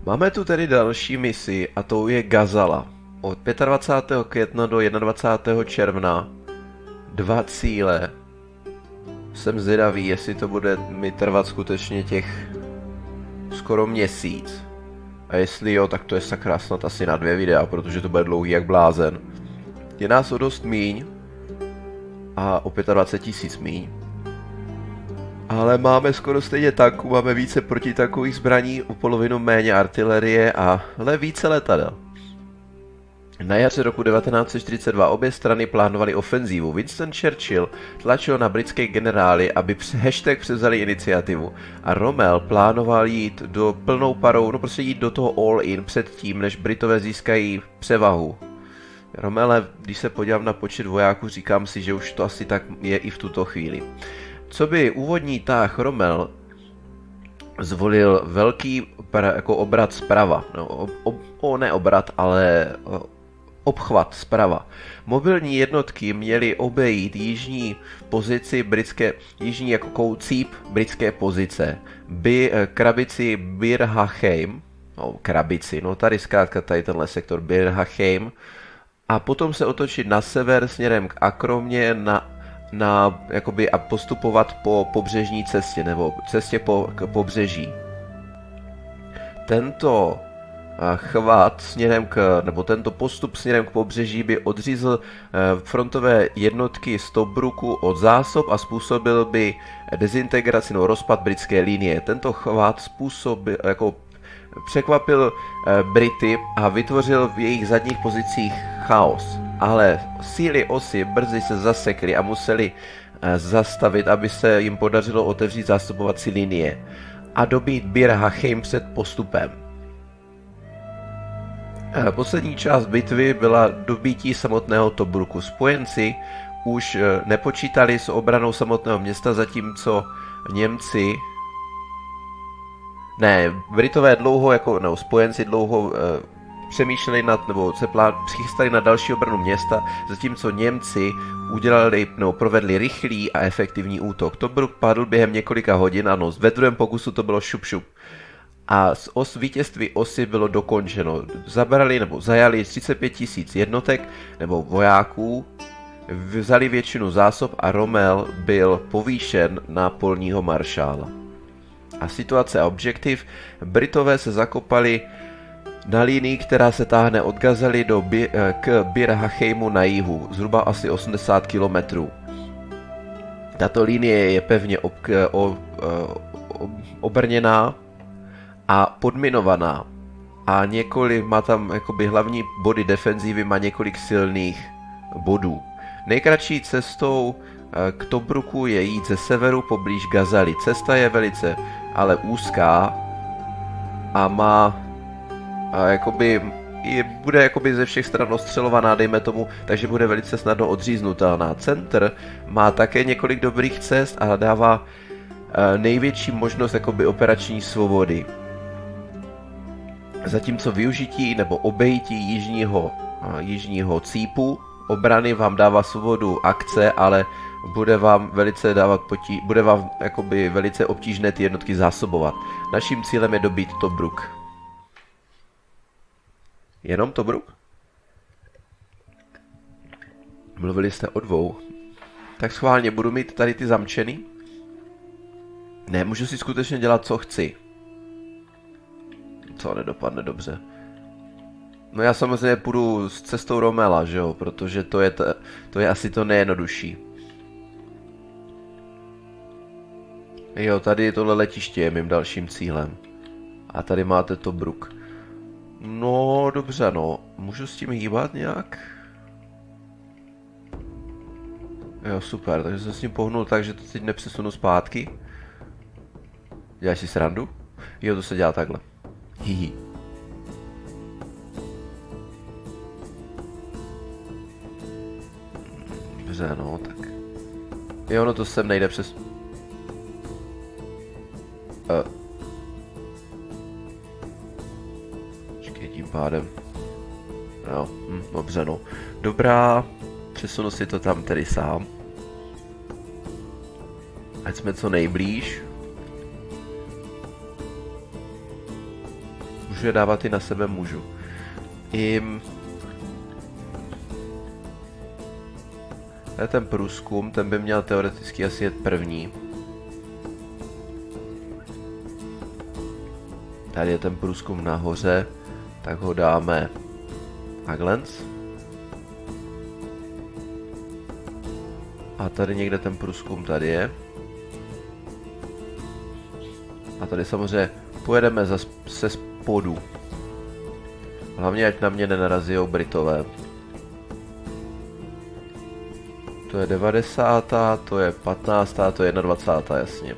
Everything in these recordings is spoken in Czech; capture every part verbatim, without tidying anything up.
Máme tu tedy další misi a tou je Gazala. Od dvacátého pátého května do dvacátého prvního června. Dva cíle. Jsem zvědavý, jestli to bude mi trvat skutečně těch skoro měsíc. A jestli jo, tak to je sakra snad asi na dvě videa, protože to bude dlouhý jak blázen. Je nás o dost míň a o dvacet pět tisíc míň. Ale máme skoro stejně tanků, máme více protitankových zbraní, o polovinu méně artilerie a ale více letadel. Na jaře roku devatenáct set čtyřicet dva obě strany plánovaly ofenzívu. Winston Churchill tlačil na britské generály, aby hashtag převzali iniciativu a Rommel plánoval jít do plnou parou, no prostě jít do toho all-in předtím, než Britové získají převahu. Rommele, když se podívám na počet vojáků, říkám si, že už to asi tak je i v tuto chvíli. Co by úvodní táh Rommel zvolil velký jako obrat zprava, no, ob, ob, o, ne obrat, ale obchvat zprava. Mobilní jednotky měly obejít jižní pozici britské, jižní jako koucíp britské pozice, by krabici Bir Hakeim, no krabici, no tady zkrátka tady tenhle sektor Bir Hakeim, a potom se otočit na sever směrem k Akromě na na, jakoby, a postupovat po pobřežní cestě, nebo cestě po, k pobřeží. Tento chvat směrem k, nebo tento postup směrem k pobřeží by odřízl frontové jednotky z Tobruku od zásob a způsobil by dezintegraci nebo rozpad britské linie. Tento chvat způsobil, jako překvapil Brity a vytvořil v jejich zadních pozicích chaos. Ale síly osy brzy se zasekly a museli zastavit, aby se jim podařilo otevřít zásobovací linie a dobít Bir Hakeim před postupem. Poslední část bitvy byla dobítí samotného Tobruku. Spojenci už nepočítali s obranou samotného města, zatímco Němci Ne, Britové dlouho, jako, no, spojenci dlouho e, přemýšleli nad, nebo se plán, přichystali na další obranu města, zatímco Němci udělali, no, provedli rychlý a efektivní útok. Tobruk padl během několika hodin, ano, ve druhém pokusu to bylo šup šup. A z os, vítězství osy bylo dokončeno. Zabrali nebo zajali třicet pět tisíc jednotek nebo vojáků, vzali většinu zásob a Rommel byl povýšen na polního maršála. A situace a objektiv. Britové se zakopali na linii, která se táhne od Gazely do Bi- k Bir Hakeimu na jihu, zhruba asi osmdesát kilometrů. Tato linie je pevně ob- o- o- obrněná a podminovaná a několik, má tam jakoby hlavní body defenzívy, má několik silných bodů. Nejkratší cestou k Tobruku je jít ze severu poblíž Gazely. Cesta je velice ale úzká a má a jakoby, je, bude jakoby ze všech stran ostřelovaná, dejme tomu, takže bude velice snadno odříznutelná. Centr má také několik dobrých cest a dává e, největší možnost jakoby operační svobody. Zatímco využití nebo obejití jižního, e, jižního cípu obrany vám dává svobodu akce, ale bude vám velice dávat potí, bude vám jakoby velice obtížné ty jednotky zásobovat. Naším cílem je dobít Tobruk. Jenom Tobruk? Mluvili jste o dvou. Tak schválně, budu mít tady ty zamčený? Ne, můžu si skutečně dělat, co chci. Co nedopadne dobře. No já samozřejmě půjdu s cestou Rommela, že jo, protože to je, t- to je asi to nejjednodušší. Jo, tady tohle letiště je mým dalším cílem. A tady máte Tobruk. No, dobře, no. Můžu s tím hýbat nějak? Jo, super, takže jsem s ním pohnul tak, že to teď nepřesunu zpátky. Děláš si srandu? Jo, to se dělá takhle. Hihi. Dobře, no, tak. Jo, no to sem nejde přes... Uh. Počkej, tím pádem. Jo, hm, dobře, no. Dobrá, přesunu si to tam tedy sám. Ať jsme co nejblíž. můžu je dávat i na sebe, můžu. I... ten průzkum, ten by měl teoreticky asi jet první. Tady je ten průzkum nahoře, tak ho dáme takhle. A tady někde ten průzkum tady je. A tady samozřejmě pojedeme zase se spodu. Hlavně ať na mě nenarazí Britové. To je devadesátá, to je patnáctá, to je jednadvacátá, jasně.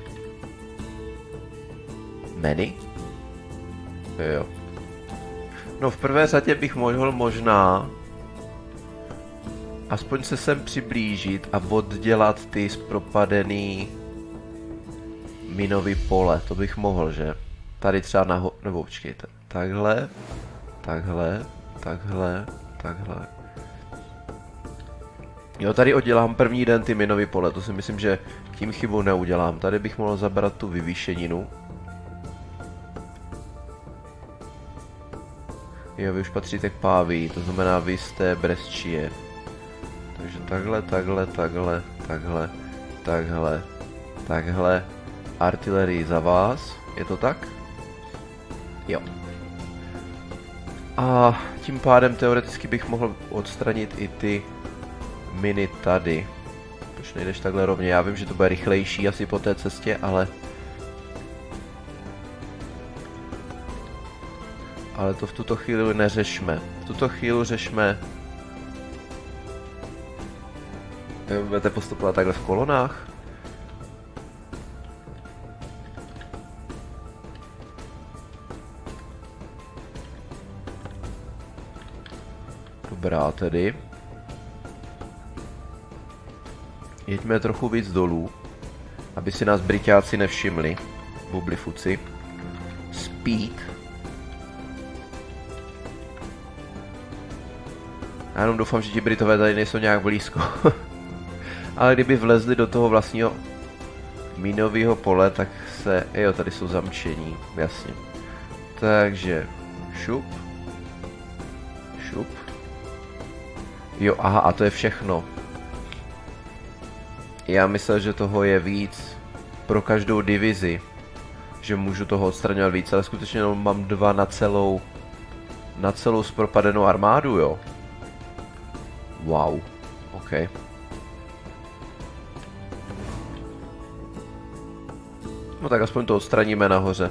Many? Jo. No v prvé řadě bych mohl možná aspoň se sem přiblížit a oddělat ty zpropadený minový pole. To bych mohl, že? Tady třeba naho... nebo počkejte. Takhle, takhle, takhle, takhle. Jo, tady oddělám první den ty minový pole, to si myslím, že tím chybu neudělám. Tady bych mohl zabrat tu vyvýšeninu. Jo, vy už patříte k Pávii, to znamená vy jste Bresčie. Takže takhle, takhle, takhle, takhle, takhle, takhle. Artilerii za vás, je to tak? Jo. A tím pádem teoreticky bych mohl odstranit i ty miny tady. Proč nejdeš takhle rovně? Já vím, že to bude rychlejší asi po té cestě, ale... Ale to v tuto chvíli neřešme. V tuto chvíli řešme... Budete postupovat takhle v kolonách? Dobrá tedy. Jeďme trochu víc dolů, aby si nás Briťáci nevšimli. Bublifuci. Speed. Já jenom doufám, že ti Britové tady nejsou nějak blízko. Ale kdyby vlezli do toho vlastního minového pole, tak se... Jo, tady jsou zamčení, jasně. Takže... Šup. Šup. Jo, aha, a to je všechno. Já myslel, že toho je víc pro každou divizi. Že můžu toho odstraňovat víc, ale skutečně mám dva na celou... Na celou zpropadenou armádu, jo. Wow. OK. No tak aspoň to odstraníme nahoře.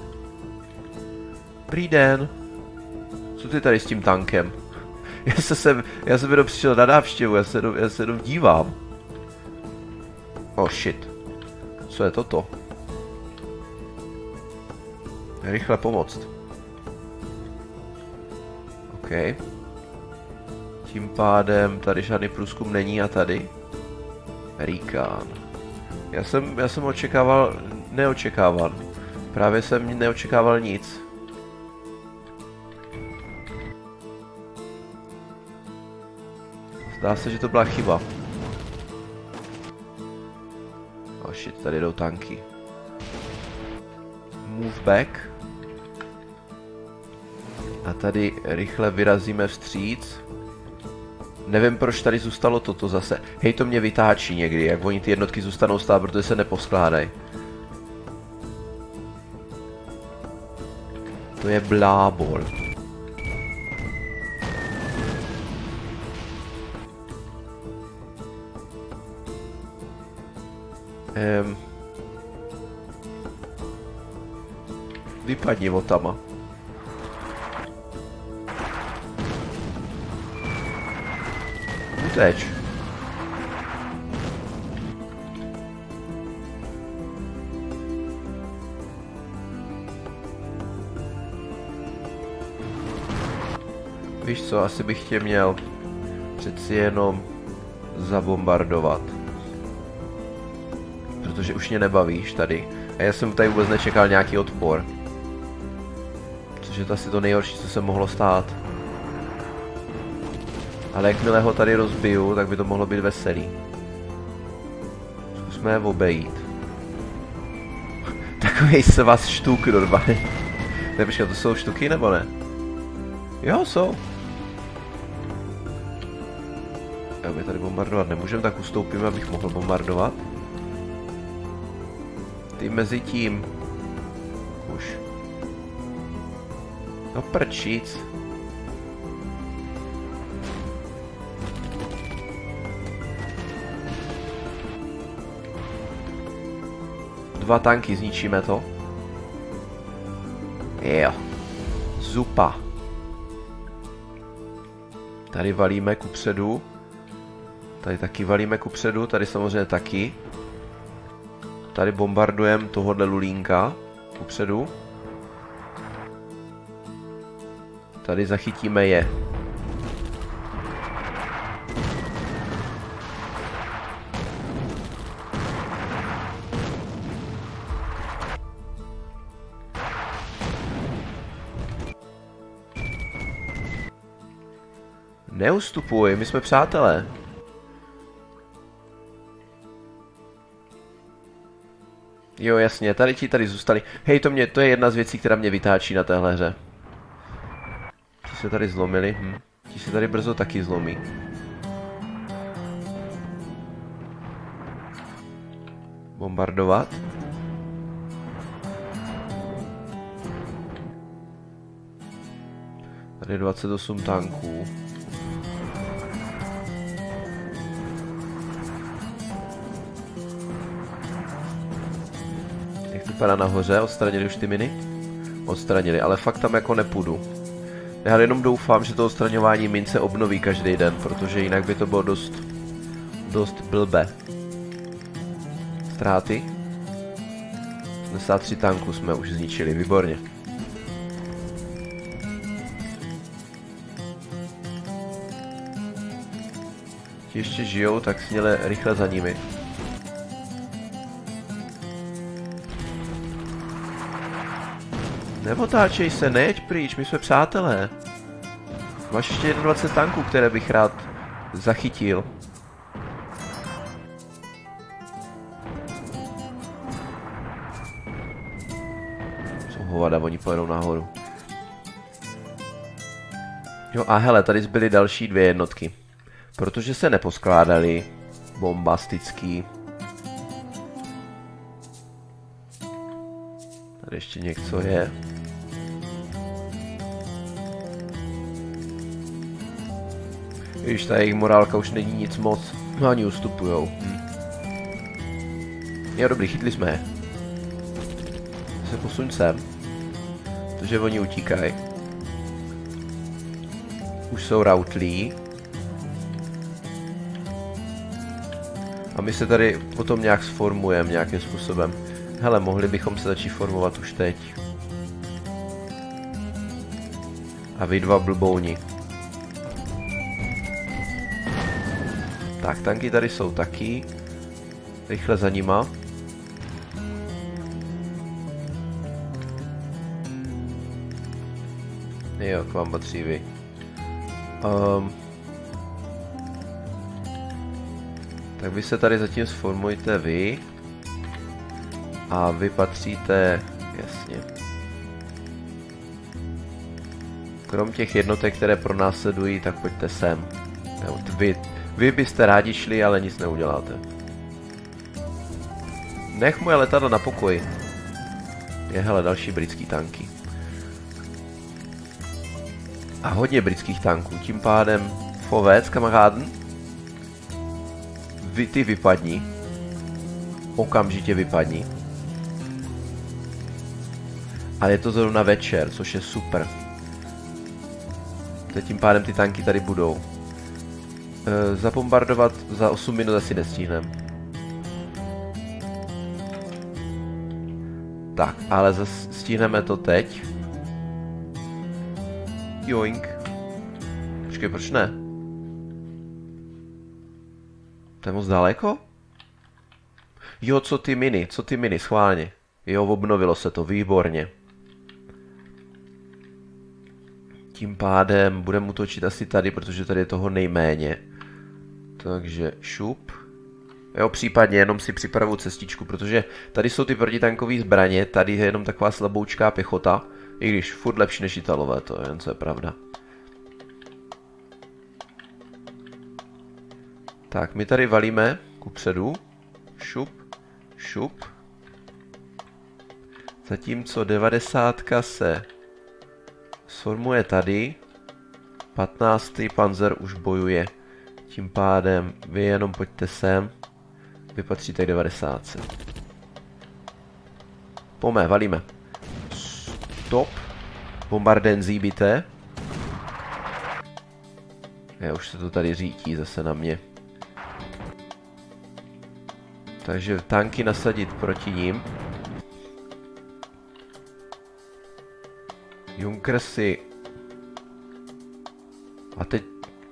Dobrý den. Co ty tady s tím tankem? Já se sem, já jsem jenom přišel na návštěvu, já se jenom, já se jenom dívám. Oh shit. Co je toto? Rychle pomoct. OK. Tím pádem tady žádný průzkum není a tady? Rikán. Já jsem, já jsem očekával, neočekával. Právě jsem neočekával nic. Zdá se, že to byla chyba. Oh shit, tady jdou tanky. Move back. A tady rychle vyrazíme vstříc. Nevím, proč tady zůstalo toto zase. Hej, to mě vytáčí někdy, jak oni ty jednotky zůstanou stát, protože se neposkládají. To je blábol. Um. Vypadni votama. Uteč. Víš co, asi bych tě měl přeci jenom zabombardovat. Protože už mě nebavíš tady. A já jsem tady vůbec nečekal nějaký odpor. Což je to asi to nejhorší, co se mohlo stát. Ale jakmile ho tady rozbiju, tak by to mohlo být veselý. Zkusme je obejít. Takovej se vás štuk normálně. Ne, počkej, to jsou štuky nebo ne? Jo, jsou. Já my tady bombardovat nemůžeme, tak ustoupíme, abych mohl bombardovat. Ty mezi tím. Už. No prčíc. Dva tanky, zničíme to. Jo. Zupa. Tady valíme kupředu. Tady taky valíme kupředu, tady samozřejmě taky. Tady bombardujeme tohohle lulínka kupředu. Tady zachytíme je. Neustupuj, my jsme přátelé. Jo, jasně, tady ti tady zůstali. Hej, to mě, to je jedna z věcí, která mě vytáčí na téhle hře. Ti se tady zlomili, hm. Ti se tady brzo taky zlomí. Bombardovat. Tady je dvacet osm tanků. Jak vypadá nahoře? Odstranili už ty miny? Odstranili, ale fakt tam jako nepůjdu. Já jenom doufám, že to odstraňování min se obnoví každý den, protože jinak by to bylo dost, dost blbé. Ztráty? sedmdesát tři tanků jsme už zničili, výborně. Ti ještě žijou, tak směle rychle za nimi. Neotáčej se, nejeď pryč, my jsme přátelé. Máš ještě dvacet jedna tanků, které bych rád zachytil. Jsou hovada, oni pojedou nahoru. Jo a hele, tady zbyly další dvě jednotky. Protože se neposkládali bombastický. Tady ještě něco je. Víš, ta jejich morálka už není nic moc. No ani ustupujou. Hm. Jo, dobrý, chytli jsme je. Se posuň sem. Protože oni utíkají. Už jsou rautlí. A my se tady potom nějak sformujeme nějakým způsobem. Hele, mohli bychom se začít formovat už teď. A vy dva blbouni. Tak, tanky tady jsou taky. Rychle za nima. Jo, k vám patří vy. Um, tak vy se tady zatím sformujte vy. A vy patříte, jasně. Krom těch jednotek, které pronásledují, tak pojďte sem. Vy, vy byste rádi šli, ale nic neuděláte. Nech moje letadlo na pokoji. Je, hele, další britský tanky. A hodně britských tanků, tím pádem Fovec, kamaráden. Vy, ty vypadni. Okamžitě vypadni. Ale je to zrovna večer, což je super. Teď tím pádem ty tanky tady budou. E, zabombardovat za osm minut asi nestihneme. Tak, ale zase stihneme to teď. Joink. Počkej, proč ne? To je moc daleko? Jo, co ty miny, co ty miny, schválně. Jo, obnovilo se to, výborně. Tím pádem budeme útočit asi tady, protože tady je toho nejméně. Takže šup. Jo, případně jenom si připravu cestičku, protože tady jsou ty protitankové zbraně, tady je jenom taková slaboučká pěchota. I když furt lepší než Italové, to je jen co je pravda. Tak, my tady valíme kupředu. Šup, šup. Zatímco devadesátka se sformuje tady. patnáctý panzer už bojuje. Tím pádem vy jenom pojďte sem. Vy patříte k devadesátce. Pome, valíme. Stop. Bombardenzí bité. Já už se to tady řítí zase na mě. Takže tanky nasadit proti ním. Junkersy. A teď...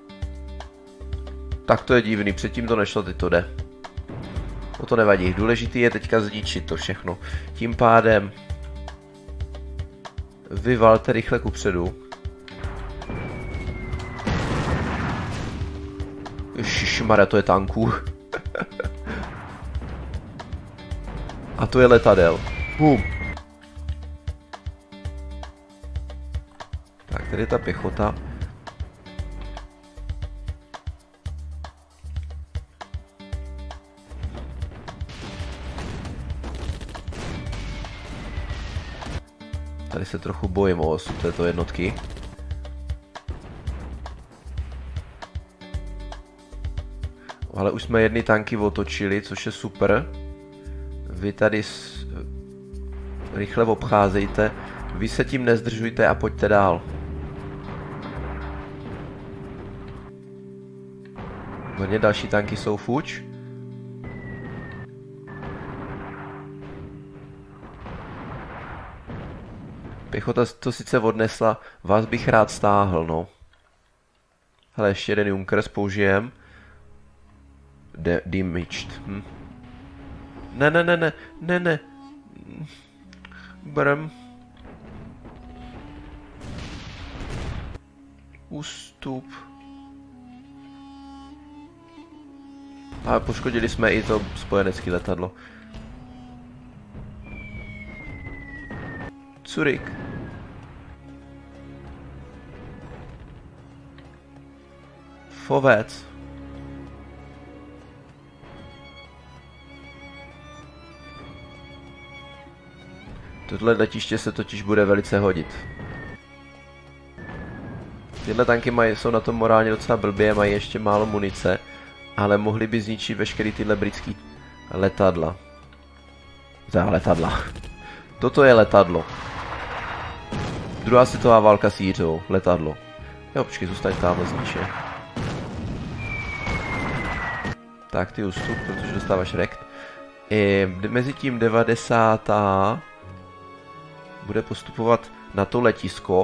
Tak to je divný, předtím to nešlo, teď to jde. O to nevadí, důležitý je teďka zničit to všechno. Tím pádem... Vy valte rychle kupředu. Ježišmarja, to je tanků. A to je letadel. Bum. Tak, tady je ta pěchota. Tady se trochu bojím o osud této jednotky. Ale už jsme jedny tanky otočili, což je super. Vy tady s... rychle obcházejte. Vy se tím nezdržujte a pojďte dál. Hodně další tanky jsou fuč. Pěchota to sice odnesla, vás bych rád stáhl, no. Hele, ještě jeden Junkers použijem. De damaged. Hm. Ne, ne, ne, ne, ne, ne. Brem. Ústup. A poškodili jsme i to spojenecké letadlo. Curik. Fovec. Tohle letiště se totiž bude velice hodit. Tyhle tanky mají, jsou na tom morálně docela blbě, mají ještě málo munice, ale mohli by zničit veškerý tyhle britský letadla. Za letadla. Toto je letadlo. Druhá světová válka s Jířou. Letadlo. Jo, počkej, zůstaň tamhle zniče. Tak, ty ústup, protože dostáváš rekt. I mezi tím devadesátá bude postupovat na to letisko.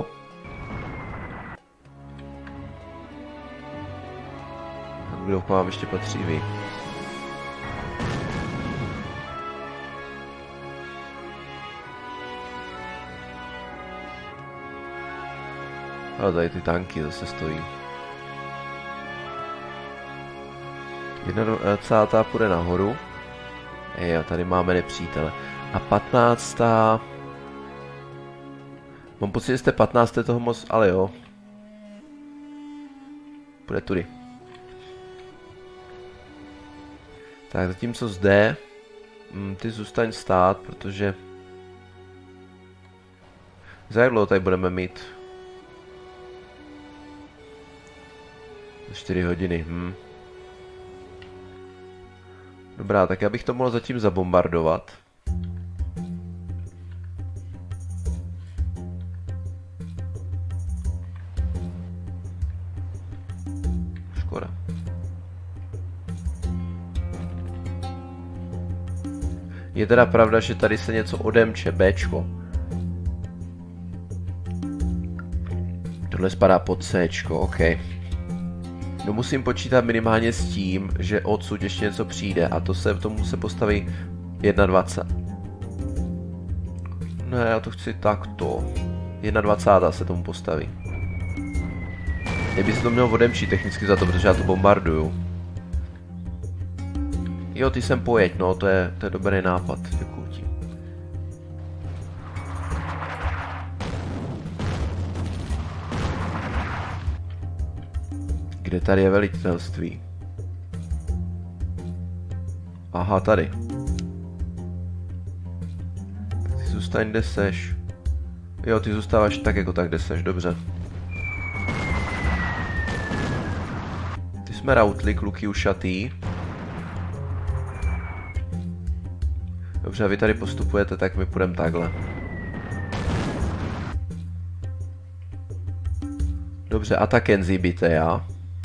Kdo k vám ještě patří vy? Ale tady ty tanky zase stojí. dvacátá půjde nahoru. Jo, tady máme nepřítele. A patnáctá Mám pocit, že jste patnácté toho moc, ale jo. Půjde tudy. Tak, zatímco zde, hm, ty zůstaň stát, protože... Za jak dlouho tady budeme mít? čtyři hodiny, hm. Dobrá, tak já bych to mohl zatím zabombardovat. Škoda. Je teda pravda, že tady se něco odemče, Bčko. Tohle spadá pod Cčko, OK. No musím počítat minimálně s tím, že odsud ještě něco přijde a to se tomu se postaví dvacet jedna. Ne, já to chci takto. dvacet jedna se tomu postaví. Kdyby se to mělo odemčit technicky za to, protože já to bombarduju. Jo, ty sem pojeď, no, to je, to je dobrý nápad, děkuji ti. Kde tady je velitelství? Aha, tady. Tak ty zůstaň, kde seš. Jo, ty zůstáváš tak jako tak, kde seš, dobře. Ty jsme rautli, kluky ušatý. Dobře, a vy tady postupujete, tak my půjdeme takhle. Dobře, a tak Kenzie bíte já.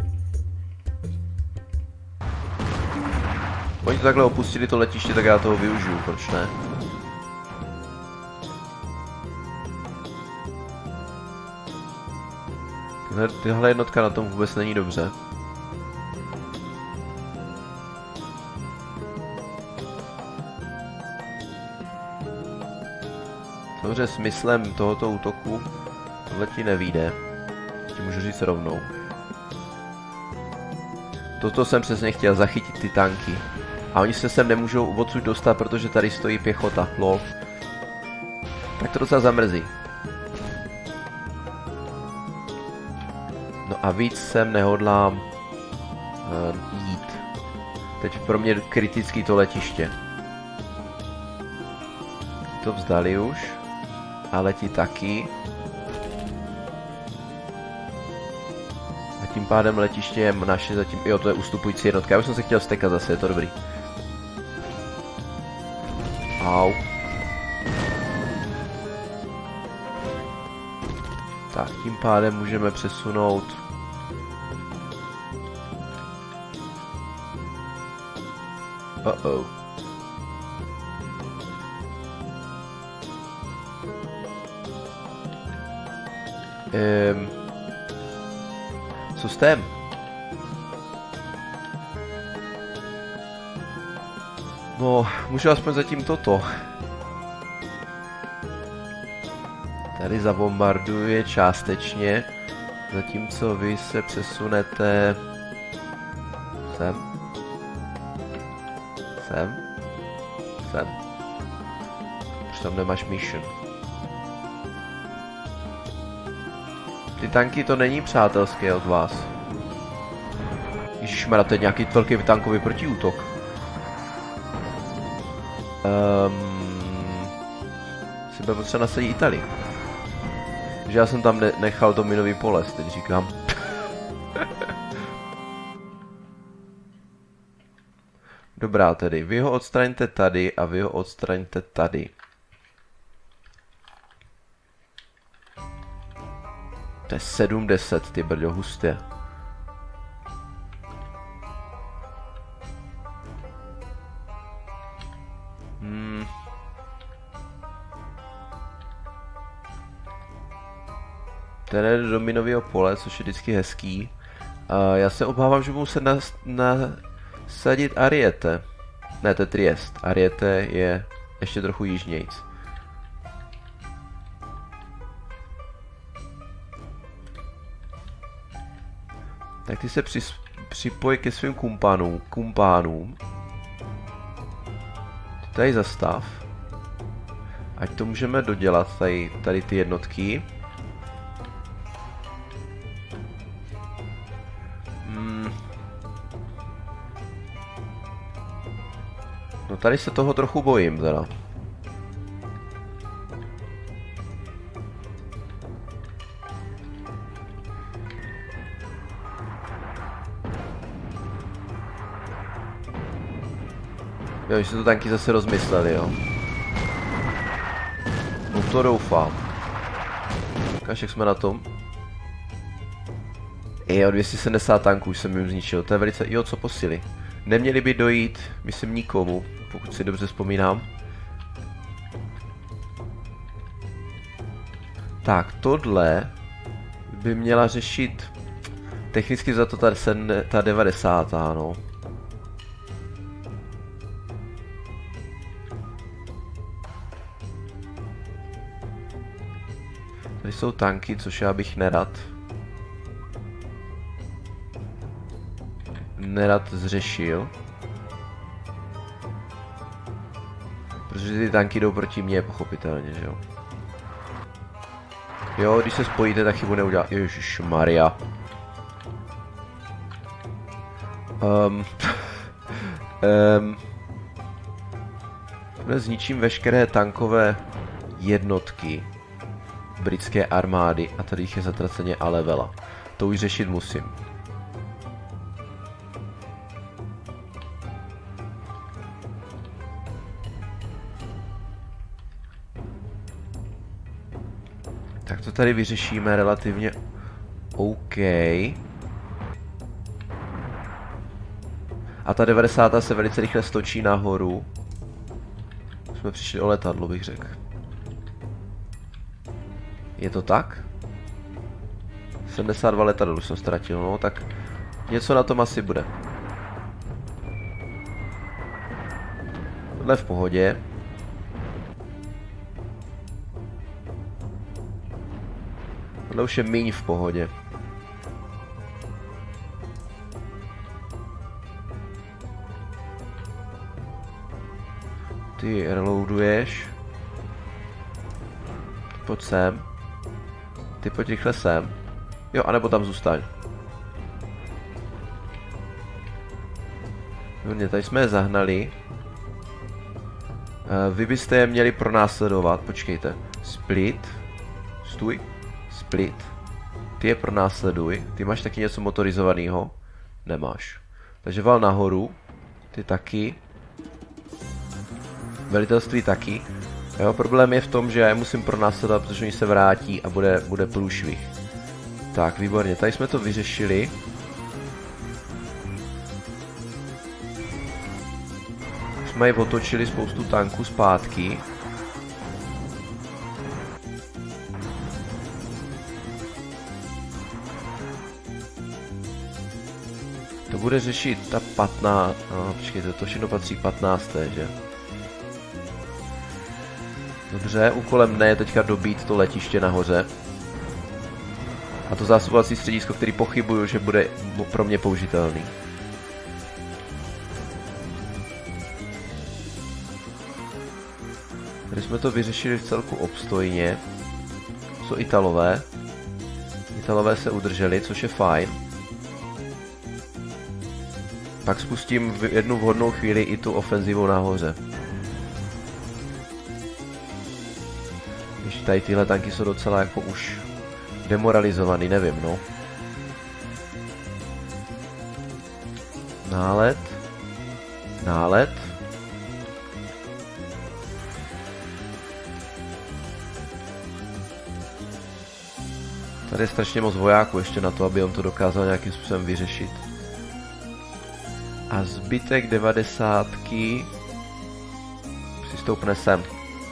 Oni to takhle opustili to letiště, tak já toho využiju, proč ne? Tyhle, tyhle jednotka na tom vůbec není dobře. Samozřejmě smyslem tohoto útoku tohle ti nevyjde. Ti můžu říct rovnou. Toto jsem přesně chtěl, zachytit ty tanky. A oni se sem nemůžou odsud dostat, protože tady stojí pěchota, lol. Tak to docela zamrzí. No a víc sem nehodlám uh, jít. Teď pro mě kritický to letiště. To vzdali už. Ale ti taky. A tím pádem letiště je naše zatím... Jo, to je ustupující jednotka. Já bych se chtěl stekat zase, je to dobrý. Au. Tak, tím pádem můžeme přesunout... Uh-oh. Um, co s tém? No, můžu aspoň zatím toto. Tady zabombarduje částečně, zatímco vy se přesunete sem. Sem. Sem. Už tam nemáš mission. Ty tanky to není přátelské od vás. Ježišmarja, to je nějaký velký tankový protiútok. Um, si bude potřeba nasadit Italii. Že já jsem tam ne nechal to minový pole, teď říkám. Dobrá tedy, vy ho odstraňte tady a vy ho odstraňte tady. To je sedm deset, ty brďo, hustě. Hmm. Ten je do minového pole, což je vždycky hezký. Uh, já se obávám, že budu se nas nasadit Ariete. Ne, to je Triest. Ariete je ještě trochu jižnějc. Tak ty se přis, připoj ke svým kumpánům. kumpánům. Ty tady zastav. Ať to můžeme dodělat, tady, tady ty jednotky. Hmm. No tady se toho trochu bojím teda. Jo, že se to tanky zase rozmysleli, jo. No to doufám. Ukáž, jak jsme na tom. Jo, dvě stě sedmdesát tanků už jsem jim zničil, to je velice... Jo, co posily. Neměli by dojít, myslím, nikomu, pokud si dobře vzpomínám. Tak, tohle by měla řešit... Technicky za to ta, ta devadesátá, no. Tady jsou tanky, což já bych nerad. Nerad zřešil. Protože ty tanky jdou proti mně, pochopitelně, že jo. Jo, když se spojíte, tak chybu neudělá. Ježišmarja. Um, um, zničím veškeré tankové jednotky britské armády a tady jich je zatraceně a levela. To už řešit musím. Tak to tady vyřešíme relativně OK. A ta devadesátá se velice rychle stočí nahoru. Jsme přišli o letadlo, bych řekl. Je to tak? sedmdesát dva letadel už jsem ztratil, no tak něco na tom asi bude. Tohle v pohodě. Tohle už je míň v pohodě. Ty reloaduješ. Pojď sem. Ty pojď rychle sem. Jo, anebo tam zůstaň. Hodně, tady jsme je zahnali. Vy byste je měli pronásledovat, počkejte. Split. Stůj. Split. Ty je pronásleduj. Ty máš taky něco motorizovaného? Nemáš. Takže val nahoru. Ty taky. Velitelství taky. Jo, problém je v tom, že já je musím pronásledovat, protože oni se vrátí a bude, bude průšvih. Tak, výborně, tady jsme to vyřešili. Už jsme ji otočili spoustu tanků zpátky. To bude řešit ta patnáct... No, počkejte, to všechno patří patnácté, že? Dobře, úkolem mne je teďka dobít to letiště nahoře. A to zásobovací středisko, který pochybuju, že bude pro mě použitelný. Tady jsme to vyřešili v celku obstojně. Jsou Italové. Italové se udrželi, což je fajn. Pak spustím v jednu vhodnou chvíli i tu ofenzivu nahoře. Když tady tyhle tanky jsou docela jako už demoralizovaný, nevím, no. Nálet. Nálet. Tady je strašně moc vojáků ještě na to, aby on to dokázal nějakým způsobem vyřešit. A zbytek devadesátky si stoupne sem.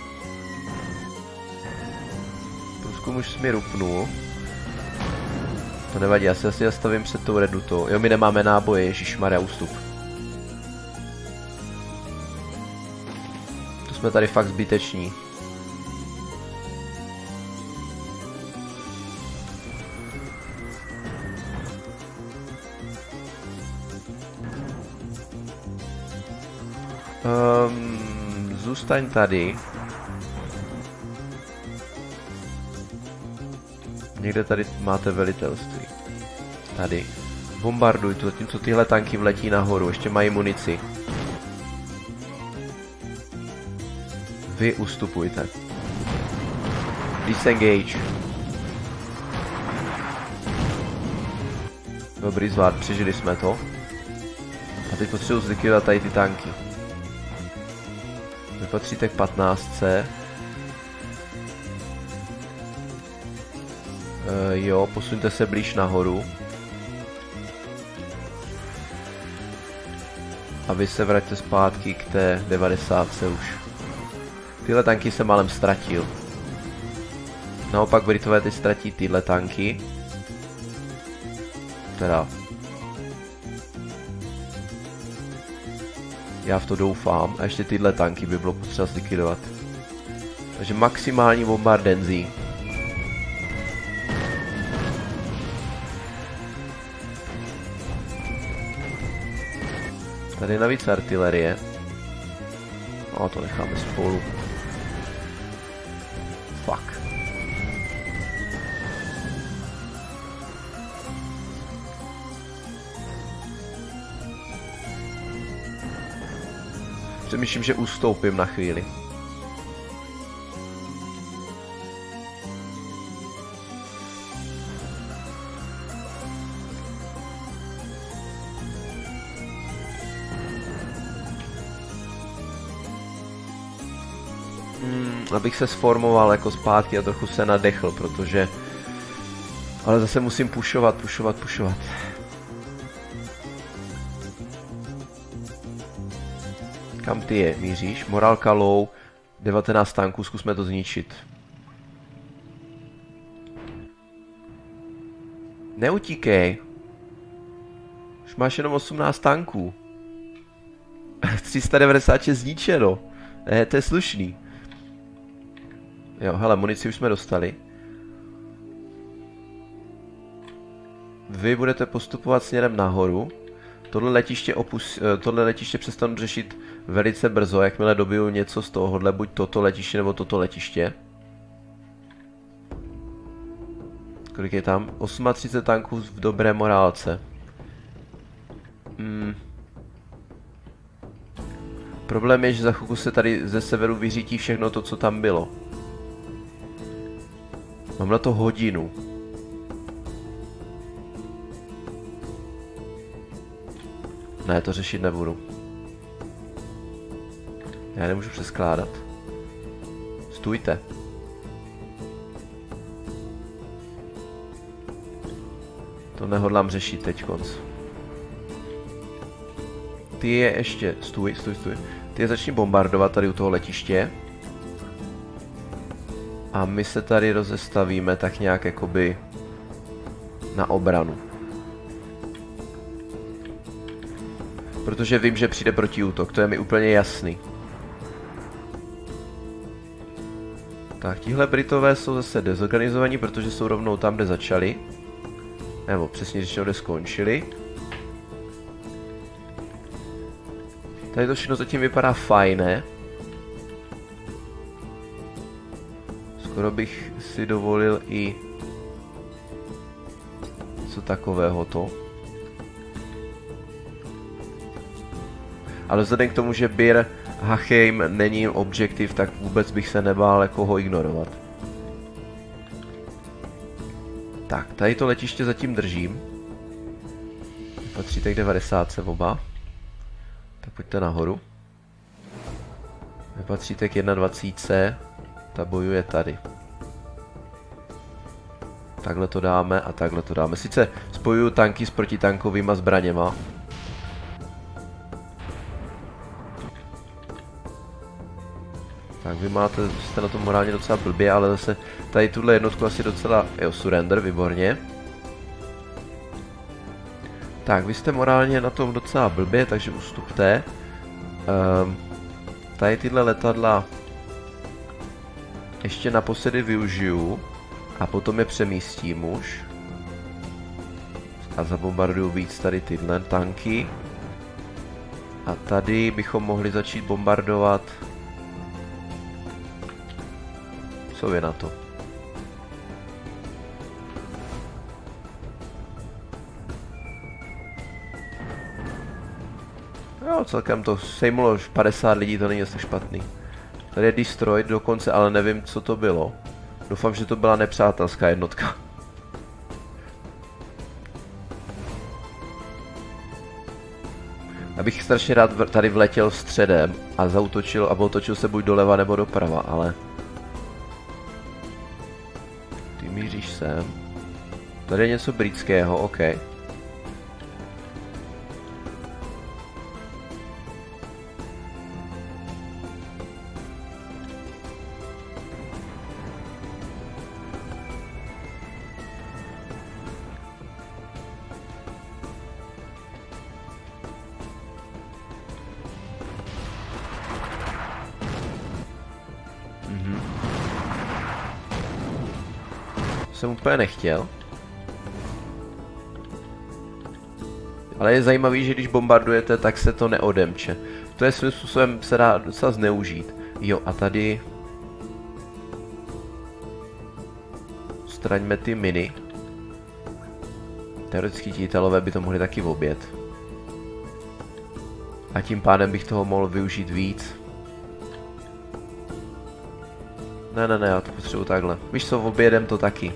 Průzkum už mi rupnul. To nevadí, já se asi zastavím před tou redutou. Jo, my nemáme náboje, ježišmarja, ústup. To jsme tady fakt zbyteční. Um, zůstaň tady. Někde tady máte velitelství. Tady. Bombarduj to, zatímco tyhle tanky vletí nahoru, ještě mají munici. Vy ustupujte. Disengage. Dobrý zvlád, přežili jsme to. A teď potřebuji zlikvidovat tady ty tanky. Vy patříte k patnáctce. Uh, jo, posuňte se blíž nahoru. A vy se vraťte zpátky k té devadesátce už. Tyhle tanky jsem málem ztratil. Naopak Britové teď ztratí tyhle tanky. Teda. Já v to doufám. A ještě tyhle tanky by bylo potřeba zlikvidovat. Takže maximální bombardenzí. Tady je navíc artilerie. No, to necháme spolu. Fuck. Přemýšlím, že ustoupím na chvíli. Hmm, abych se sformoval jako zpátky a trochu se nadechl, protože... Ale zase musím pušovat, pušovat, pušovat. Kam ty je míříš? Morálka low, devatenáct tanků, zkusme to zničit. Neutíkej. Už máš jenom osmnáct tanků. tři sta devadesát šest zničeno. Ne, to je slušný. Jo, hele, munici už jsme dostali. Vy budete postupovat směrem nahoru. Tohle letiště, opus, tohle letiště přestanu řešit velice brzo, jakmile dobiju něco z tohohle, buď toto letiště nebo toto letiště. Kolik je tam? třicet osm tanků v dobré morálce. Hmm. Problém je, že za chvilku se tady ze severu vyřítí všechno to, co tam bylo. Mám na to hodinu. Ne, to řešit nebudu. Já nemůžu přeskládat. Stůjte. To nehodlám řešit teď konc. Ty je ještě... Stůj, stůj, stůj. Ty je začni bombardovat tady u toho letiště. A my se tady rozestavíme tak nějak jakoby na obranu. Protože vím, že přijde protiútok, to je mi úplně jasný. Tak, tihle Britové jsou zase dezorganizovaní, protože jsou rovnou tam, kde začali. Nebo přesně řečeno, kde skončili. Tady to všechno zatím vypadá fajné. Skoro bych si dovolil i něco takového to. Ale vzhledem k tomu, že Bir Hachheim není objektiv, tak vůbec bych se nebál jako ho ignorovat. Tak, tady to letiště zatím držím. Patříte k devadesát oba. Tak pojďte nahoru. Vy patříte k dvacet jedna. Ta bojuje tady. Takhle to dáme a takhle to dáme. Sice spojuju tanky s protitankovýma zbraněma. Tak vy máte, jste na tom morálně docela blbě, ale zase tady tuhle jednotku asi docela... Jo, surrender, výborně. Tak, vy jste morálně na tom docela blbě, takže ustupte. Um, tady tyhle letadla ještě naposledy využiju a potom je přemístím už. A zabombarduju víc tady tyhle tanky. A tady bychom mohli začít bombardovat... Co je na to? Jo, celkem to sejmulo už padesát lidí, to není asi špatný. Tady je Destroyed dokonce, ale nevím, co to bylo. Doufám, že to byla nepřátelská jednotka. Abych strašně rád tady vletěl středem a zautočil a otočil se buď doleva nebo doprava, ale... Ty míříš sem. Tady je něco britského, OK. Jsem úplně nechtěl. Ale je zajímavý, že když bombardujete, tak se to neodemče. To je svým způsobem se dá docela zneužít. Jo, a tady... Straňme ty miny. Teoreticky ti Italové by to mohli taky obět. A tím pádem bych toho mohl využít víc. Ne, ne, ne, já to potřebuji takhle. Víš co, objedem to taky.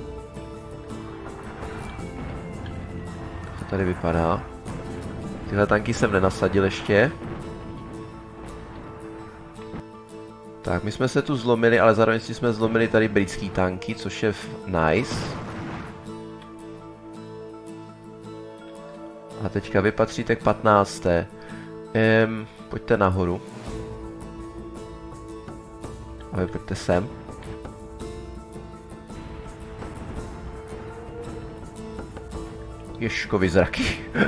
Co tady vypadá? Tyhle tanky jsem nenasadil ještě. Tak, my jsme se tu zlomili, ale zároveň si jsme zlomili tady britský tanky, což je nice. A teďka vy patříte k patnácté. Ehm, pojďte nahoru. A vy pojďte sem. Ježkovi zraky.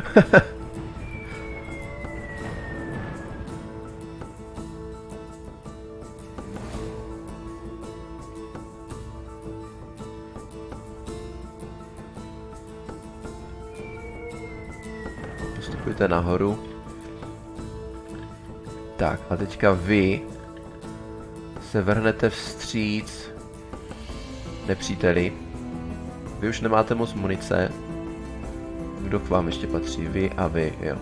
Postupujte nahoru. Tak a teďka vy se vrhnete vstříc nepříteli. Vy už nemáte moc munice. Kdo k vám ještě patří? Vy a vy, jo.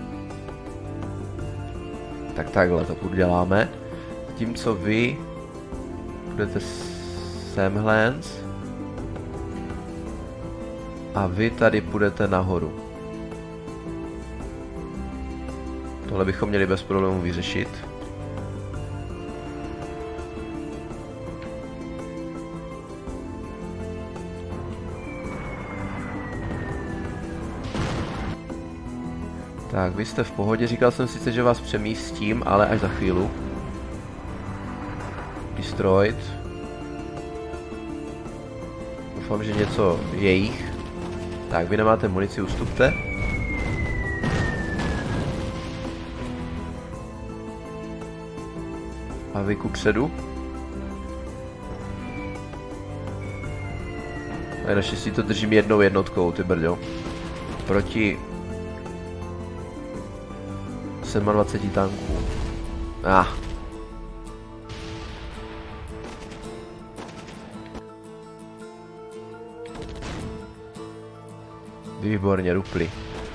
Tak takhle to uděláme. Tím, co vy budete semhle a vy tady půjdete nahoru. Tohle bychom měli bez problémů vyřešit. Tak, vy jste v pohodě, říkal jsem sice, že vás přemístím, ale až za chvíli. Destroyed. Doufám, že něco jejich. Tak, vy nemáte munici, ustupte. A vy kupředu. A naštěstí to držím jednou jednotkou, ty brďo. Proti dvacet sedm tanků. Ah. Výborně, rupli.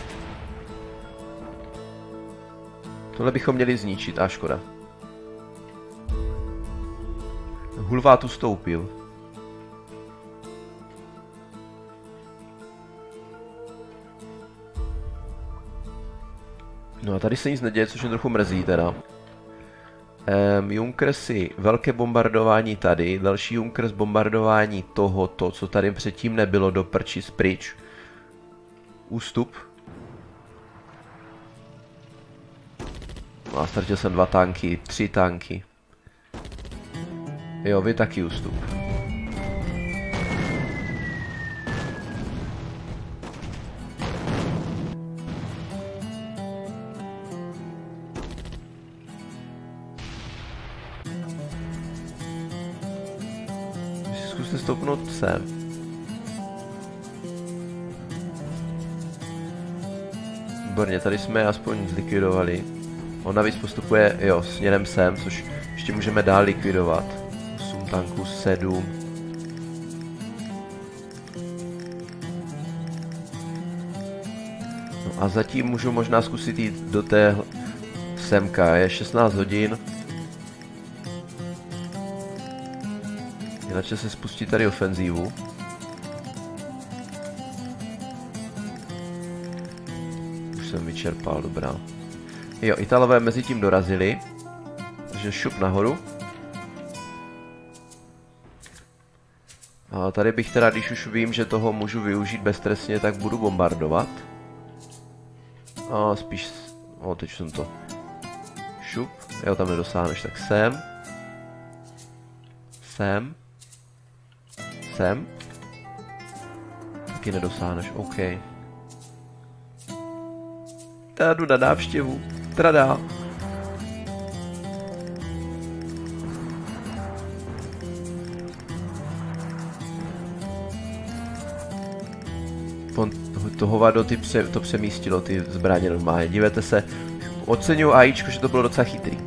Tohle bychom měli zničit, a škoda. Hulvát ustoupil. No a tady se nic neděje, což mě trochu mrzí teda. Um, Junkersy, velké bombardování tady, další Junkers bombardování tohoto, co tady předtím nebylo, do prči pryč. Ústup. No a ztratil jsem dva tanky, tři tanky. Jo, vy taky ústup. Zkuste stoupnout sem. Výborně, tady jsme je aspoň zlikvidovali. On navíc postupuje, jo, směrem sem, což ještě můžeme dál likvidovat. osm tanků, sedm. No a zatím můžu možná zkusit jít do té semka, je šestnáct hodin. Jinak se spustí tady ofenzívu. Už jsem vyčerpal, dobrá. Jo, Italové mezi tím dorazili. Takže šup nahoru. A tady bych teda, když už vím, že toho můžu využít beztrestně, tak budu bombardovat. A spíš... O, teď jsem to... Šup. Jo, tam nedosáhneš, tak sem. Sem. Sem. Taky nedosáhneš, OK. Já jdu na návštěvu. Tradá. To hovado ty pře, to přemístilo, ty zbraně normálně. Dívejte se, oceňuji AIčko, že to bylo docela chytrý.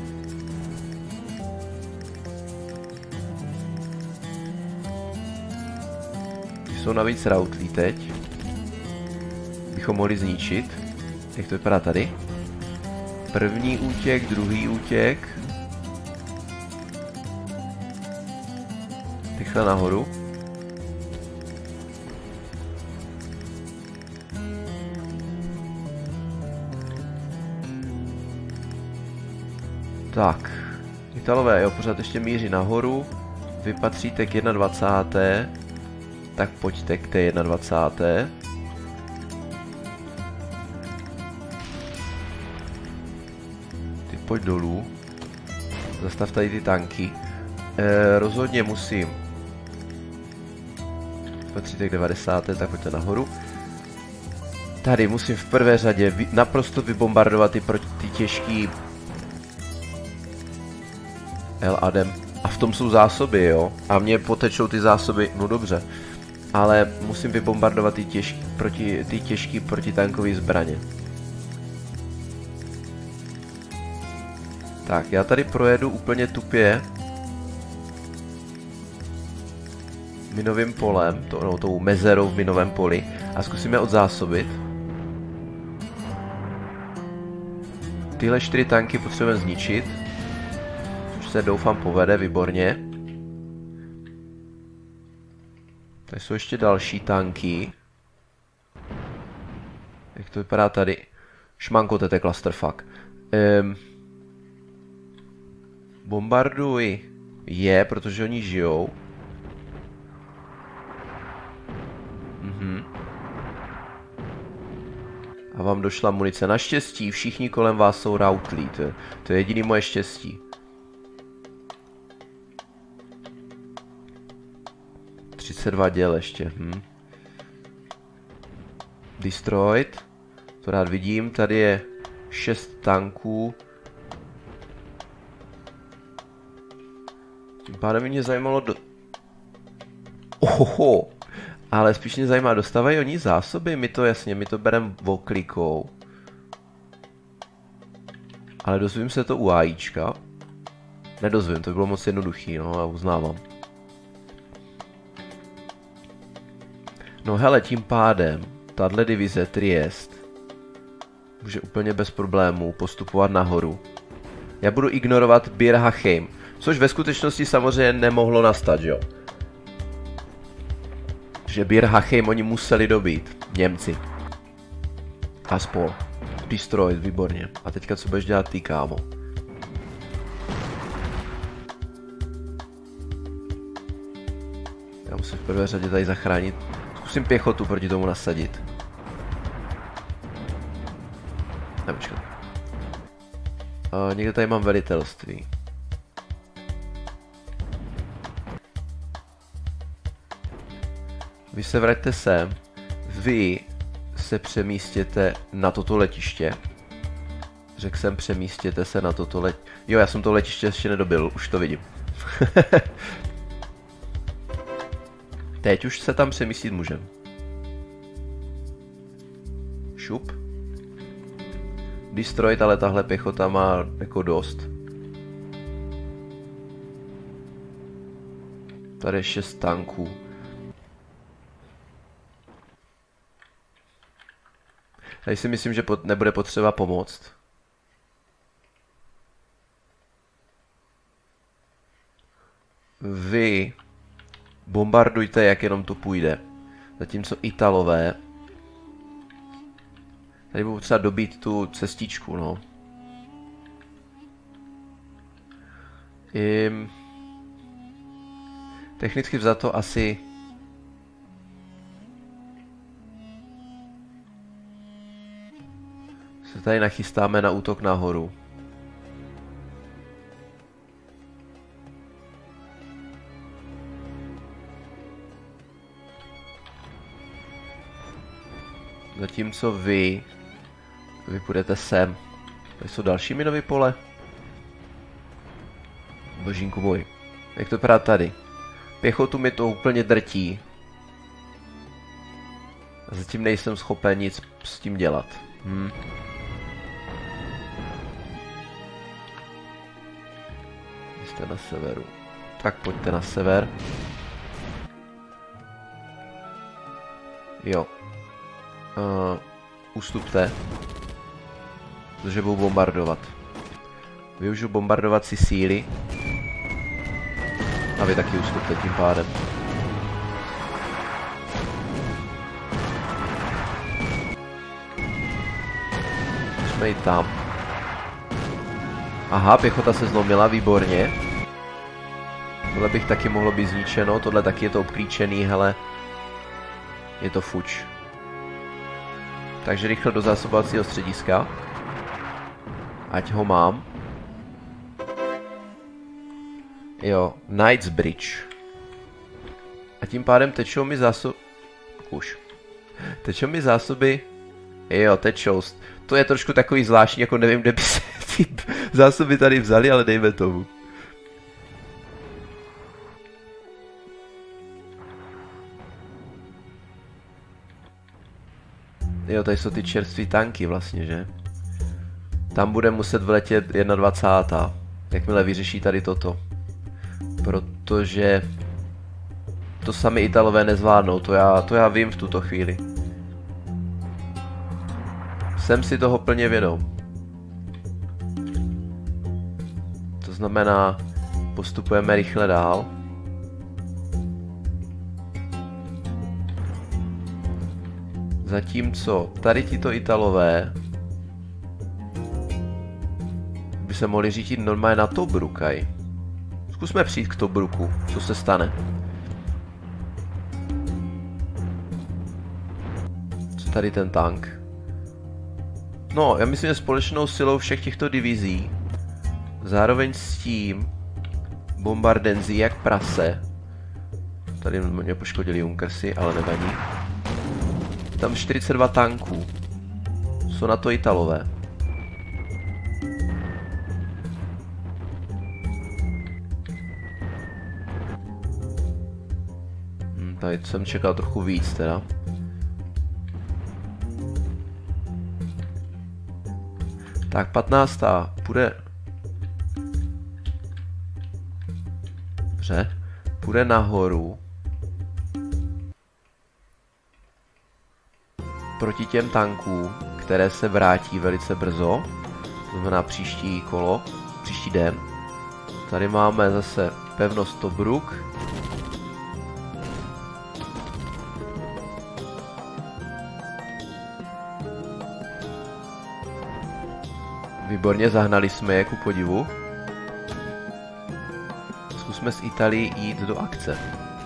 Jsou navíc routlí teď. Bychom mohli zničit. Jak to vypadá tady? První útěk, druhý útěk. Rychle nahoru. Tak. Italové, jo, pořád ještě míří nahoru. Vy patříte k dvacáté jedné. Tak pojďte k té dvacáté jedné. Ty pojď dolů. Zastav tady ty tanky. E, rozhodně musím. Patříte k devadesáté tak pojďte nahoru. Tady musím v prvé řadě vy, naprosto vybombardovat ty, proti, ty těžký El Adem. A v tom jsou zásoby, jo? A mě potečou ty zásoby, no dobře. Ale musím vybombardovat ty těžký, proti, ty těžký protitankové zbraně. Tak, já tady projedu úplně tupě minovým polem, to, no, tou mezerou v minovém poli a zkusíme odzásobit. Tyhle čtyři tanky potřebujeme zničit, což se doufám povede, výborně. Tady jsou ještě další tanky. Jak to vypadá tady? Šmanko, to je clusterfuck. Um, bombarduj je, protože oni žijou. Mhm. A vám došla munice. Naštěstí všichni kolem vás jsou rautlí. To je, to je jediný moje štěstí. třicet dva děl ještě. Hm. Destroyed. To rád vidím. Tady je šest tanků. Tím pádem mě zajímalo do... Ohoho. Ale spíš mě zajímá, dostávají oni zásoby? My to jasně, my to bereme oklikou. Ale dozvím se to u AIčka. Nedozvím, to by bylo moc jednoduchý, no, já uznávám. No hele, tím pádem, tahle divize Triest může úplně bez problémů postupovat nahoru. Já budu ignorovat Bir Hachheim, což ve skutečnosti samozřejmě nemohlo nastat, jo? Že Bir Hachheim oni museli dobít, Němci. A spol. Destroyed, výborně. A teďka co budeš dělat ty, kámo? Já musím v prvé řadě tady zachránit. Zkusím pěchotu proti tomu nasadit. Nepočkat. Uh, někde tady mám velitelství. Vy se vraťte sem. Vy se přemístěte na toto letiště. Řekl jsem, přemístěte se na toto letiště. Jo, já jsem to letiště ještě nedobil, už to vidím. Teď už se tam přemístit můžem. Šup. Destroyed, ale tahle pěchota má jako dost. Tady je šest tanků. Tady si myslím, že pot, nebude potřeba pomoct. Vy bombardujte, jak jenom to půjde. Zatímco Italové... Tady budu potřeba dobít tu cestičku, no. I... Technicky vzato asi... se tady nachystáme na útok nahoru. Zatímco vy, vy půjdete sem. Tady jsou další minové pole. Božínku můj. Jak to vypadá tady? Pěchotu mi to úplně drtí. A zatím nejsem schopen nic s tím dělat. Hm. Jste na severu. Tak pojďte na sever. Jo. Uh, ustupte. protože budu bombardovat. Využiju bombardovací síly. A vy taky ustupte tím pádem. Jsme i tam. Aha, pěchota se zlomila, výborně. Tohle bych taky mohlo být zničeno, tohle taky je to obklíčený, hele. Je to fuč. Takže rychle do zásobovacího střediska. Ať ho mám. Jo, Knightsbridge. A tím pádem tečou mi zásoby... Už. Tečou mi zásoby... Jo, tečou. To je trošku takový zvláštní, jako nevím, kde by se ty zásoby tady vzaly, ale dejme tomu. Jo, tady jsou ty čerství tanky vlastně, že? Tam bude muset vletět dvacátá jedna. Jakmile vyřeší tady toto. Protože... To sami Italové nezvládnou, to já, to já vím v tuto chvíli. Jsem si toho plně vědom. To znamená, postupujeme rychle dál. Zatímco tady tito Italové by se mohli řídit normálně na Tobrukaj. Zkusme přijít k Tobruku, co se stane. Co tady ten tank? No, já myslím, že společnou silou všech těchto divizí, zároveň s tím bombardenzí jak prase. Tady mě poškodili Junkersy, ale nevadí. Tam čtyřicet dva tanků. Jsou na to Italové. Hm, tady jsem čekal trochu víc teda. Tak patnáctá půjde... Dobře. Půjde nahoru. Proti těm tankům, které se vrátí velice brzo. To znamená příští kolo, příští den. Tady máme zase pevnost Tobruk. Výborně, zahnali jsme je ku podivu. Zkusme z Italii jít do akce.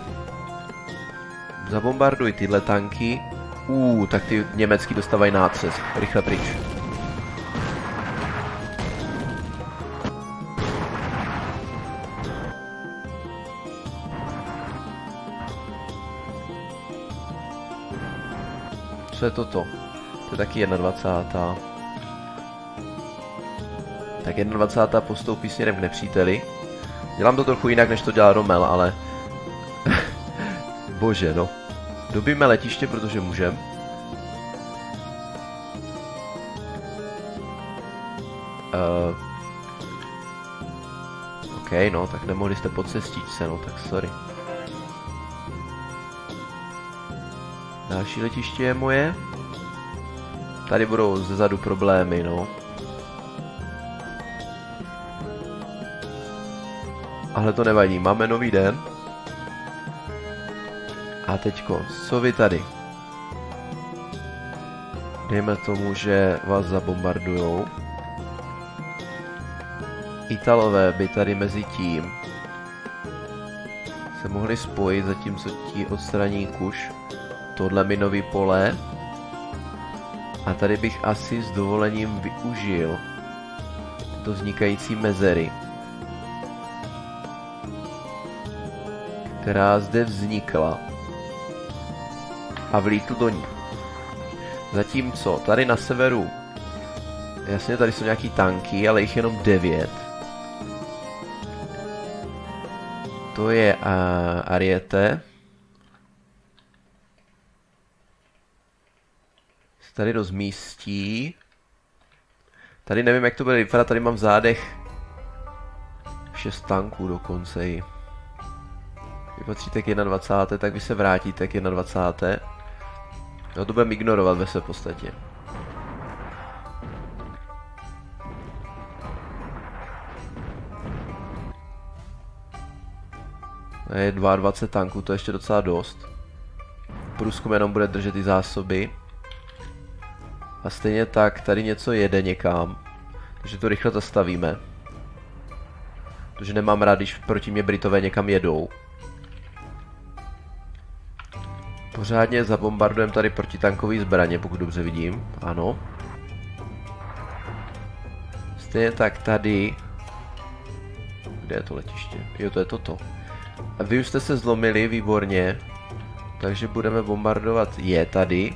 Zabombarduj tyhle tanky. Uuu, tak ty německý dostávají nátřes. Rychle pryč. Co je toto? To je taky dvacátá jedna. Tak dvacátá jedna postoupí směrem k nepříteli. Dělám to trochu jinak, než to dělá Rommel, ale... Bože, no. Dobíme letiště, protože můžem. Uh... OK, no, tak nemohli jste po cestičce, no, tak sorry. Další letiště je moje. Tady budou zezadu problémy, no. Ale to nevadí, máme nový den. A teďko, co vy tady? Dejme tomu, že vás zabombardujou. Italové by tady mezi tím se mohli spojit, zatímco ti odstraní kuš tohle minový pole. A tady bych asi s dovolením využil do vznikající mezery, která zde vznikla, a vlítl do ní. Zatímco tady na severu, jasně tady jsou nějaký tanky, ale jich jenom devět. To je uh, Ariete. Se tady rozmístí. Tady nevím, jak to bude vypadat, tady mám v zádech šest tanků dokonce i. Vy patříte k dvacáté jedna, tak vy se vrátíte k dvacáté jedna. No to budeme ignorovat ve své podstatě. Je dvacet dva tanků, to je ještě docela dost. Průzkum jenom bude držet ty zásoby. A stejně tak tady něco jede někam. Takže to rychle zastavíme. Protože nemám rád, když proti mě Britové někam jedou. Pořádně zabombardujeme tady protitankové zbraně, pokud dobře vidím. Ano. Stejně tak tady. Kde je to letiště? Jo, to je toto. A vy už jste se zlomili, výborně. Takže budeme bombardovat je tady.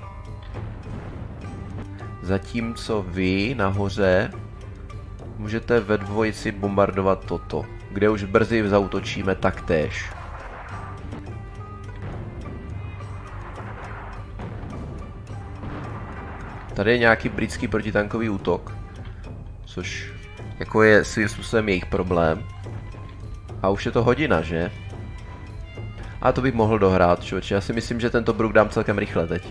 Zatímco vy nahoře můžete ve dvojici bombardovat toto. Kde už brzy zaútočíme taktéž. Tady je nějaký britský protitankový útok. Což jako je svým způsobem jejich problém. A už je to hodina, že? A to bych mohl dohrát, člověče. Já si myslím, že tento bruk dám celkem rychle teď.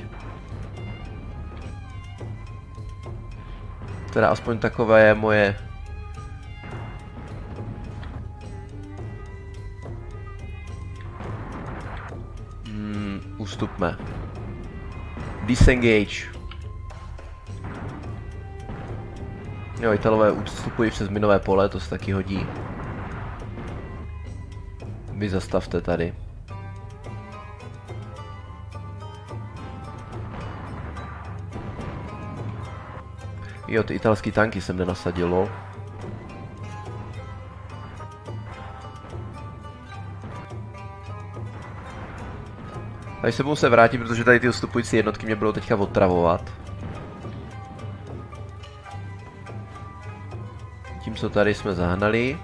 Teda aspoň takové je moje... Hmm, ustupme. Disengage. Jo, Italové ustupují přes minové pole, to se taky hodí. Vy zastavte tady. Jo, ty italský tanky jsem nenasadilo. Tady se budu se vrátit, protože tady ty ustupující jednotky mě budou teďka otravovat. Tím, co tady jsme zahnali.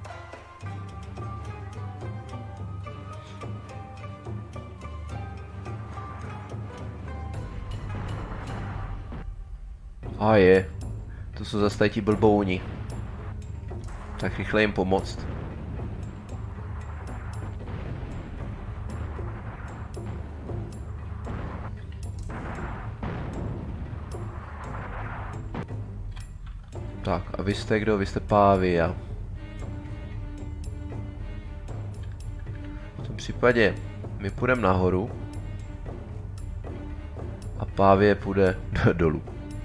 A je. To jsou zase tady ti blbouni. Tak rychle jim pomoct. Tak a vy jste kdo? Vy jste Pavia. V tom případě my půjdeme nahoru. A Pavie půjde dolů.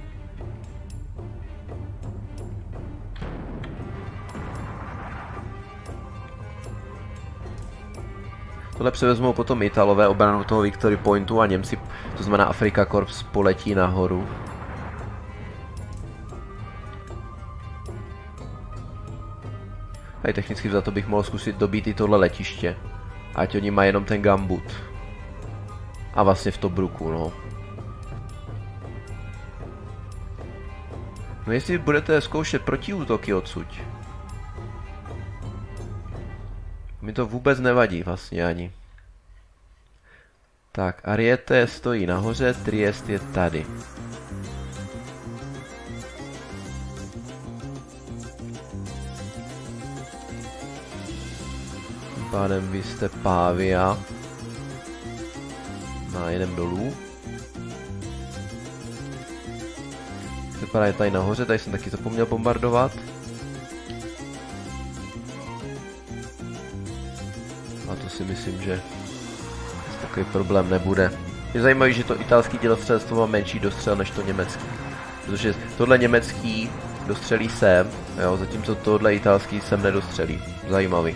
Tohle převezmou potom Italové obranu toho Victory Pointu a Němci, to znamená Afrika Corps, poletí nahoru. Tady technicky za to bych mohl zkusit dobít i tohle letiště. Ať oni mají jenom ten gambut. A vlastně v Tobruku, no. No jestli budete zkoušet protiútoky odsud. Mi to vůbec nevadí vlastně ani. Tak, Ariete stojí nahoře, Triest je tady. Tím pádem vy jste Pavia. No, jedem dolů. Vypadá je tady nahoře, tady jsem taky zapomněl bombardovat. A to si myslím, že takový problém nebude. Je zajímavé, že to italský dělostřelectvo má menší dostřel než to německý. Protože tohle německý dostřelí sem, jo, zatímco tohle italský sem nedostřelí. Zajímavý.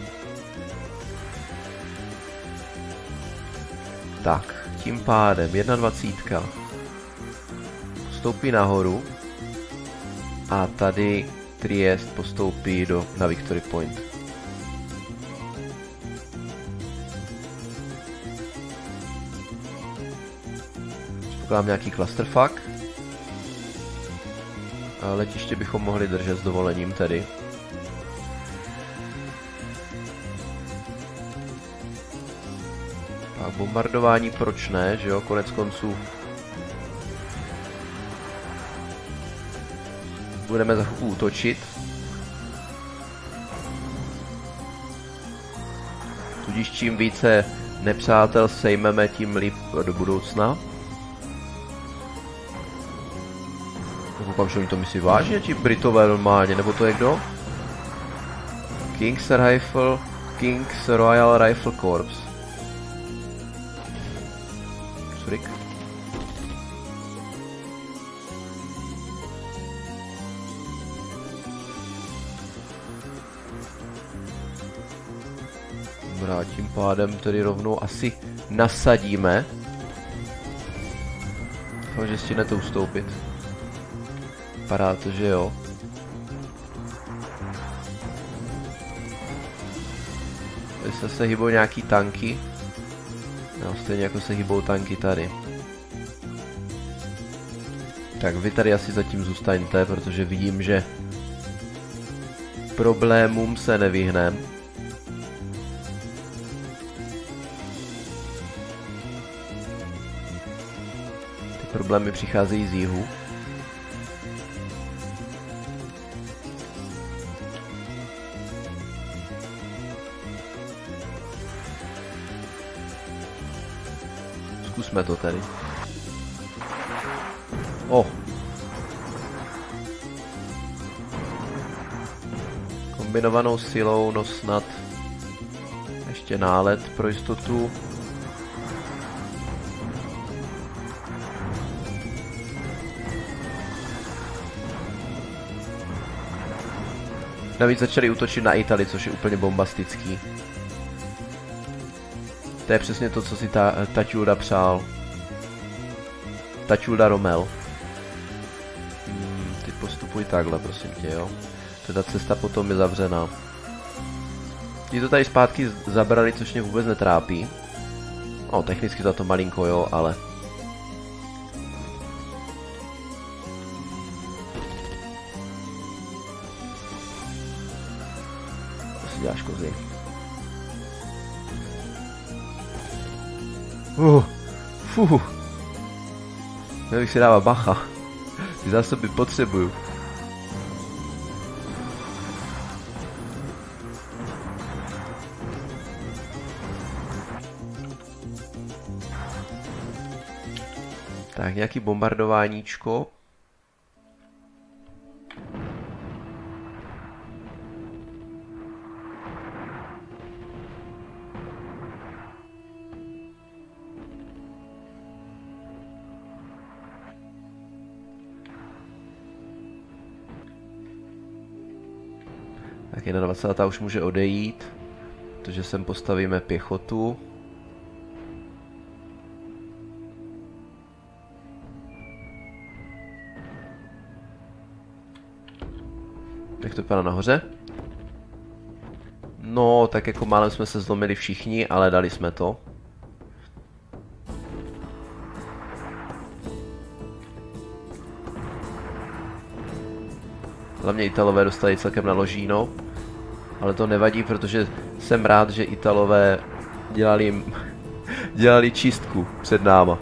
Tak, tím pádem dvacet jedna postoupí nahoru a tady Triest postoupí do, na Victory Point. Pokládám nějaký clusterfuck. A letiště bychom mohli držet s dovolením tedy. A bombardování proč ne, že jo, konec konců. Budeme za chvilku útočit. Tudíž čím více nepřátel sejmeme, tím líp do budoucna. Koukám, že oni to myslí vážně, ti Britové normálně, nebo to je kdo? King's Rifle, King's Royal Rifle Corps. Surik. Dobrá, tím pádem tedy rovnou asi nasadíme. Doufám, že stihnete ustoupit. Vypadá to, že jo. Tady se hýbou nějaký tanky. No, stejně jako se hýbou tanky tady. Tak vy tady asi zatím zůstaňte, protože vidím, že problémům se nevyhnem. Ty problémy přicházejí z jihu. Zkusme to tady. O! Kombinovanou silou, no snad ještě nálet pro jistotu. Navíc začali útočit na Itali, což je úplně bombastický. To je přesně to, co si ta Taťulda přál. Taťulda Romel. Hmm, ty postupuj takhle, prosím tě, jo. Ta cesta potom je zavřená. Ti to tady zpátky zabrali, což mě vůbec netrápí. O, technicky za to malinko, jo, ale... To si děláš, kozy. Uh, fuh. Měl bych si dávat bacha. Ty zásoby potřebuju. Tak, nějaký bombardováníčko. Tak dvacátá jedna už může odejít, protože sem postavíme pěchotu. Jak to vypadá nahoře? No, tak jako málem jsme se zlomili všichni, ale dali jsme to. Hlavně Italové dostali celkem na ložíno, ale to nevadí, protože jsem rád, že Italové dělali, dělali čistku před náma.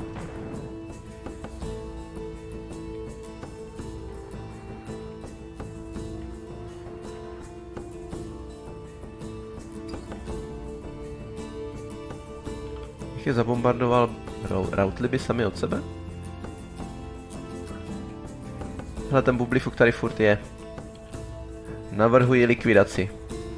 Jak je zabombardoval Rautliby sami od sebe? Hele, ten bublifuk tady furt je. Navrhuji likvidaci.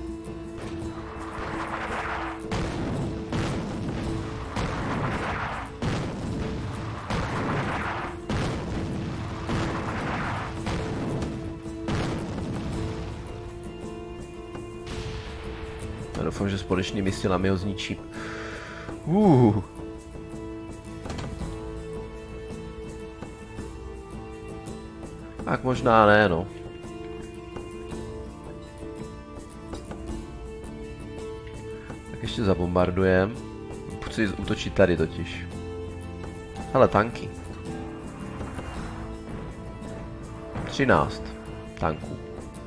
Já doufám, že společnými silami ho zničím. Uh. Tak možná ne, no. Tak ještě zabombardujem. Chci útočit tady totiž. Hele, tanky. třináct tanků.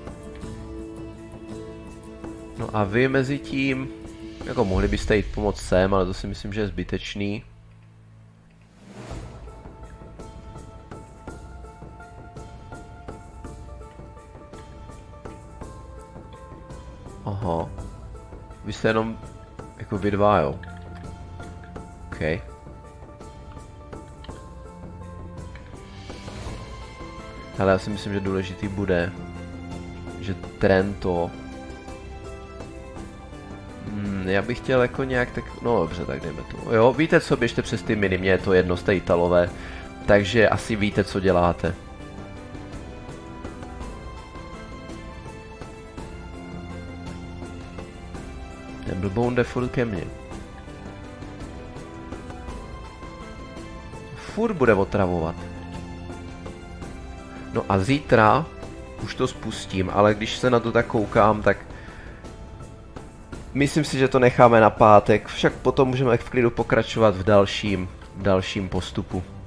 No a vy mezi tím, jako mohli byste jít pomoct sem, ale to si myslím, že je zbytečný. Aha. Vy jste jenom jako vy dva, jo. OK. Ale já si myslím, že důležitý bude, že Trento... Hmm. Hmm, já bych chtěl jako nějak tak... No dobře, tak dejme to. Jo, víte co, běžte přes ty miny, mě je to jedno, jste Italové. Takže asi víte, co děláte. Ten blboun jde furt ke mně. Furt bude otravovat. No a zítra už to spustím, ale když se na to tak koukám, tak myslím si, že to necháme na pátek, však potom můžeme v klidu pokračovat v dalším, v dalším postupu.